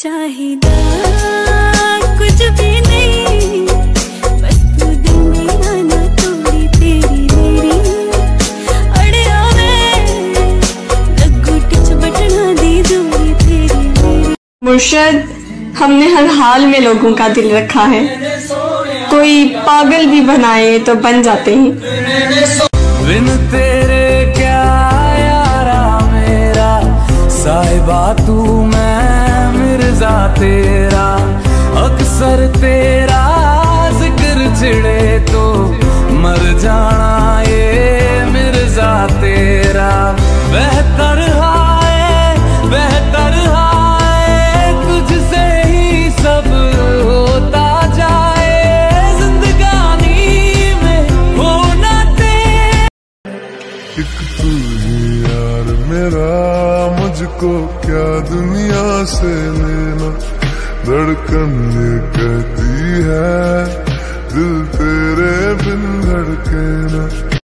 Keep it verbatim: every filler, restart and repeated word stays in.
चाहिदा कुछ भी नहीं, बस तू दिल मेरा ना तोड़ी तेरी मेरी अड़िया में लगू टिच बटना दी दूरी तेरी मेरी। मुर्शद, हमने हर हाल में लोगों का दिल रखा है, कोई पागल भी बनाए तो बन जाते हैं। बिन तेरे क्या यारा मेरा, साहिबा तू मैं मिर्जा तेरा, अक्सर तेरा जिक्र छिड़े तो मर जाना ये मिर्जा तेरा। बेहतर हाय बेहतर हाय तुझसे ही सब होता जाए, जिंदगानी में होना तेरा। एक तू ही यार मेरा, मुझको क्या दुनिया से लेना, धड़कन ये कहती है दिल तेरे बिन धड़के ना।